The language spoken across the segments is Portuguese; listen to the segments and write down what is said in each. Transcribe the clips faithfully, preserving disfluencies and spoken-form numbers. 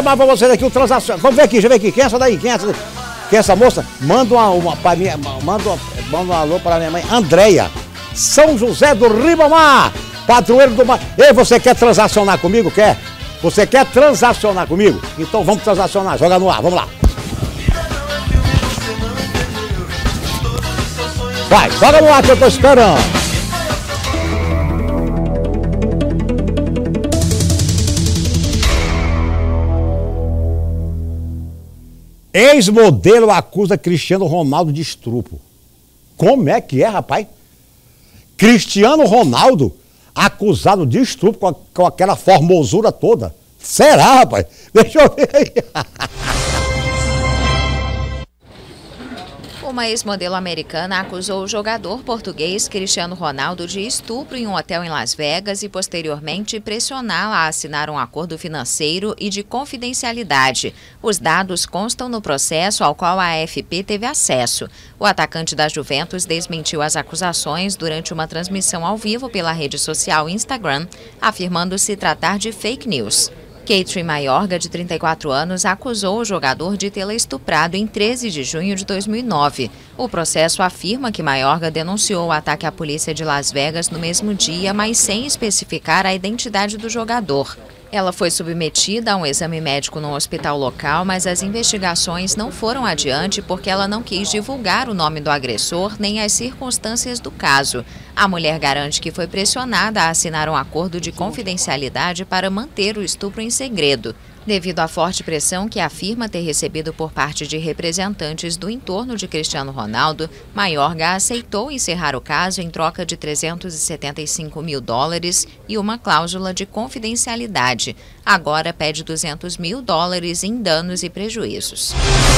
Chamar pra vocês aqui o transação. Vamos ver aqui, deixa eu ver aqui. Quem é essa daí? Quem é essa daí? Quem é essa moça? Manda uma, uma pra minha. Manda, uma, manda um alô para minha mãe, Andréia. São José do Ribamar, padroeiro do mar. Ei, você quer transacionar comigo? Quer? Você quer transacionar comigo? Então vamos transacionar. Joga no ar, vamos lá. Vai, joga no ar que eu tô esperando. Ex-modelo acusa Cristiano Ronaldo de estupro. Como é que é, rapaz? Cristiano Ronaldo acusado de estupro com, a, com aquela formosura toda. Será, rapaz? Deixa eu ver aí. Uma ex-modelo americana acusou o jogador português Cristiano Ronaldo de estupro em um hotel em Las Vegas e, posteriormente, pressioná-la a assinar um acordo financeiro e de confidencialidade. Os dados constam no processo ao qual a A F P teve acesso. O atacante da Juventus desmentiu as acusações durante uma transmissão ao vivo pela rede social Instagram, afirmando se tratar de fake news. Catherine Mayorga, de trinta e quatro anos, acusou o jogador de tê-la estuprado em treze de junho de dois mil e nove. O processo afirma que Mayorga denunciou o ataque à polícia de Las Vegas no mesmo dia, mas sem especificar a identidade do jogador. Ela foi submetida a um exame médico no hospital local, mas as investigações não foram adiante porque ela não quis divulgar o nome do agressor nem as circunstâncias do caso. A mulher garante que foi pressionada a assinar um acordo de confidencialidade para manter o estupro em segredo. Devido à forte pressão que afirma ter recebido por parte de representantes do entorno de Cristiano Ronaldo, Mayorga aceitou encerrar o caso em troca de trezentos e setenta e cinco mil dólares e uma cláusula de confidencialidade. Agora pede duzentos mil dólares em danos e prejuízos.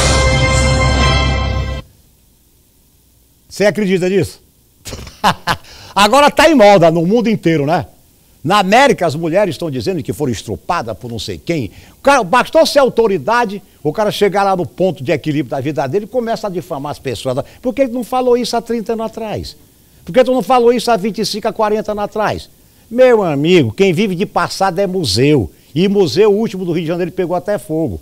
Você acredita nisso? Agora tá em moda no mundo inteiro, né? Na América, as mulheres estão dizendo que foram estrupadas por não sei quem. O cara, bastou ser autoridade, o cara chegar lá no ponto de equilíbrio da vida dele e começa a difamar as pessoas. Por que tu não falou isso há trinta anos atrás? Por que tu não falou isso há vinte e cinco, a quarenta anos atrás? Meu amigo, quem vive de passado é museu. E museu, o último do Rio de Janeiro, pegou até fogo.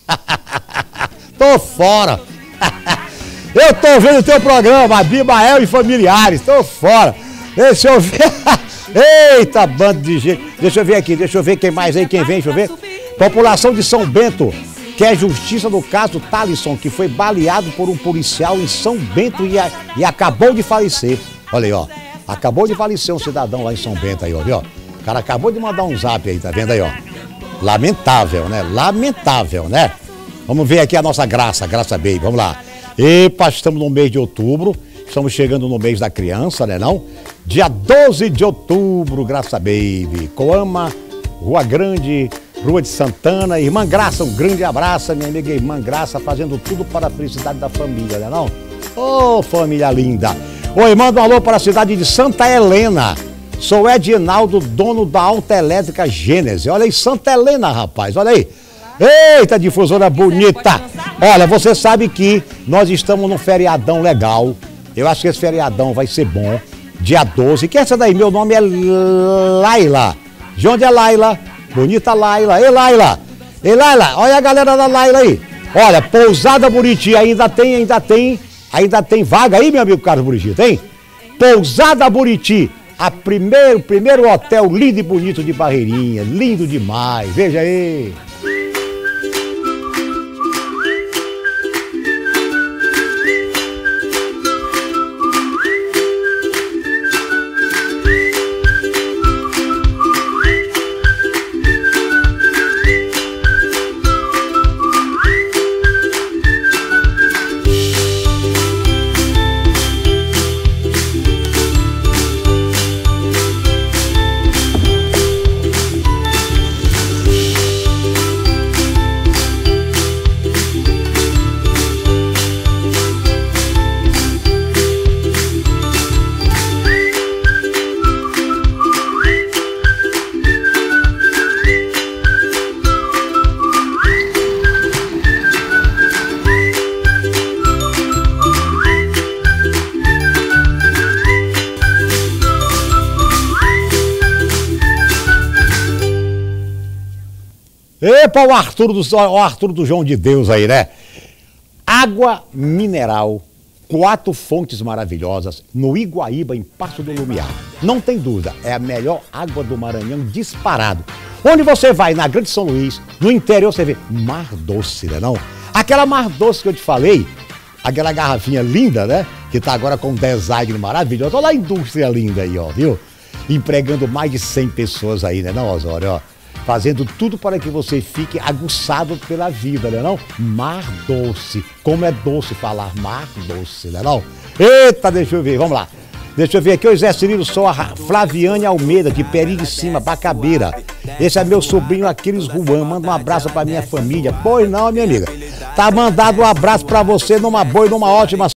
Tô fora. Eu tô vendo o teu programa, Abimael e Familiares. Tô fora. Deixa eu ver... Eita, bando de gente. Deixa eu ver aqui, deixa eu ver quem mais aí, quem vem, deixa eu ver. População de São Bento quer justiça no caso Thalisson, que foi baleado por um policial em São Bento e, a, e acabou de falecer. Olha aí, ó. Acabou de falecer um cidadão lá em São Bento aí, ó. Viu? O cara acabou de mandar um zap aí, tá vendo aí, ó. Lamentável, né? Lamentável, né? Vamos ver aqui a nossa Graça, Graça Baby, vamos lá. Epa, estamos no mês de outubro. Estamos chegando no mês da criança, né não? Dia doze de outubro, Graça Baby. Coama, Rua Grande, Rua de Santana. Irmã Graça, um grande abraço, minha amiga Irmã Graça, fazendo tudo para a felicidade da família, né não? Ô, oh, família linda. Oi, manda um alô para a cidade de Santa Helena. Sou Edinaldo, dono da Autoelétrica Gênese. Olha aí, Santa Helena, rapaz, olha aí. Eita, difusora bonita. Olha, você sabe que nós estamos num feriadão legal. Eu acho que esse feriadão vai ser bom. Dia doze. Quem é essa daí? Meu nome é Laila. De onde é Laila? Bonita Laila. Ei, Laila. Ei, Laila. Olha a galera da Laila aí. Olha, Pousada Buriti. Ainda tem, ainda tem. Ainda tem vaga aí, meu amigo Carlos Buriti. Tem? Pousada Buriti. A primeiro, primeiro hotel lindo e bonito de Barreirinha. Lindo demais. Veja aí. para o Arthur do, o Arthur do João de Deus aí, né? Água mineral, quatro fontes maravilhosas, no Iguaíba, em Passo do Lumiar. Não tem dúvida, é a melhor água do Maranhão disparado. Onde você vai, na Grande São Luís, no interior, você vê Mar Doce, né não? Aquela Mar Doce que eu te falei, aquela garrafinha linda, né? Que tá agora com um design maravilhoso. Olha a indústria linda aí, ó, viu? Empregando mais de cem pessoas aí, né não, Osório, ó? Fazendo tudo para que você fique aguçado pela vida, né não? Mar Doce. Como é doce falar Mar Doce, né não? Eita, deixa eu ver, vamos lá. Deixa eu ver aqui, o Zé Cirilo, sou a Flaviane Almeida, de Peri de Cima, Bacabeira. Esse é meu sobrinho Aquiles Juan, manda um abraço pra minha família. Pois não, minha amiga. Tá mandado um abraço pra você numa boa e numa ótima